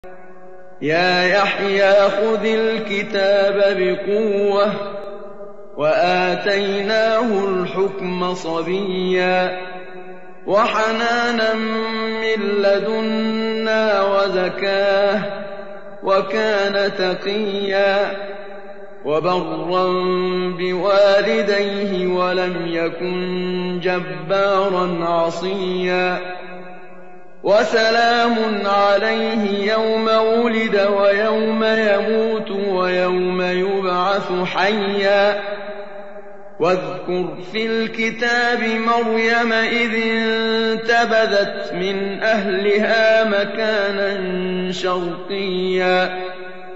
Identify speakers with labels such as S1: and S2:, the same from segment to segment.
S1: يا يحيى خذ الكتاب بقوة وآتيناه الحكم صبيا وحنانا من لدنا وزكاة وكان تقيا وبرا بوالديه ولم يكن جبارا عصيا وسلام عليه يوم ولد ويوم يموت ويوم يبعث حيا واذكر في الكتاب مريم إذ انتبذت من أهلها مكانا شرقيا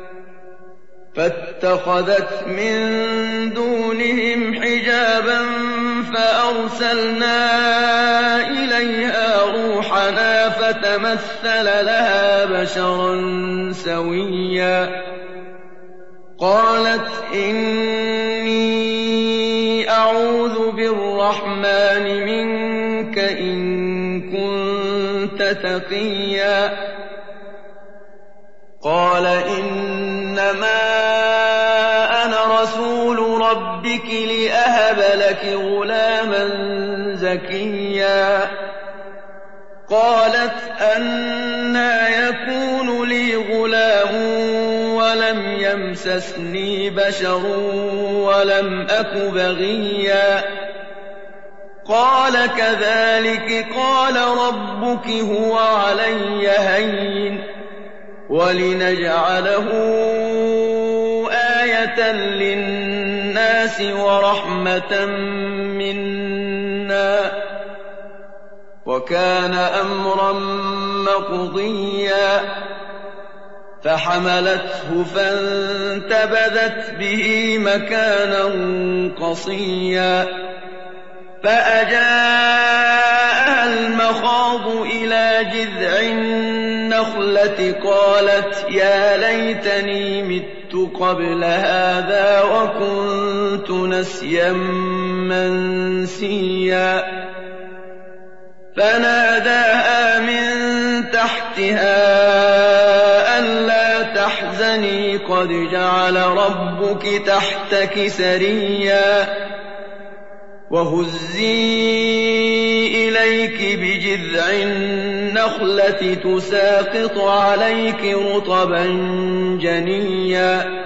S1: فاتخذت من دونهم حجابا فأرسلنا إليها روحنا فتمثل لها بشرا سويا قالت إني أعوذ بالرحمن منك إن كنت تقيا قال إنما أنا رسول ربك لأهب لك غلاما زكيا قالت أنى يكون لي غلام ولم يمسسني بشر ولم أك بغيا قال كذلك قال ربك هو علي هين ولنجعله آية للناس ورحمة منا وكان أمرا مقضيا فحملته فانتبذت به مكانا قصيا فأجاءها المخاض إلى جذع النخلة قالت يا ليتني مت قبل هذا وكنت نسيا منسيا فناداها من تحتها ألا تحزني قد جعل ربك تحتك سريا وهزي إليك بجذع النخلة تساقط عليك رطبا جنيا